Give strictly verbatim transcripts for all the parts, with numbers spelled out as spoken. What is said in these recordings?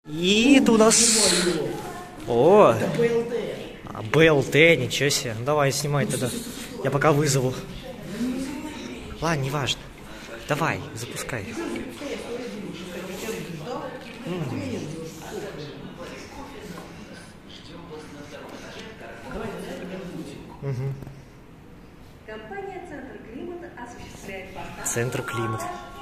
И это у нас... О! БЛТ, ничего себе. Ну, давай, снимай тогда. Я пока вызову. Ладно, не важно. Давай, запускай. Угу. Компания «Центр Климат» осуществляет поставки. Центр Климат.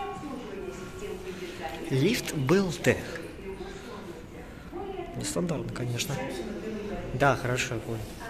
Лифт БЛТ. Нестандартно, конечно. Да, хорошо, я понял.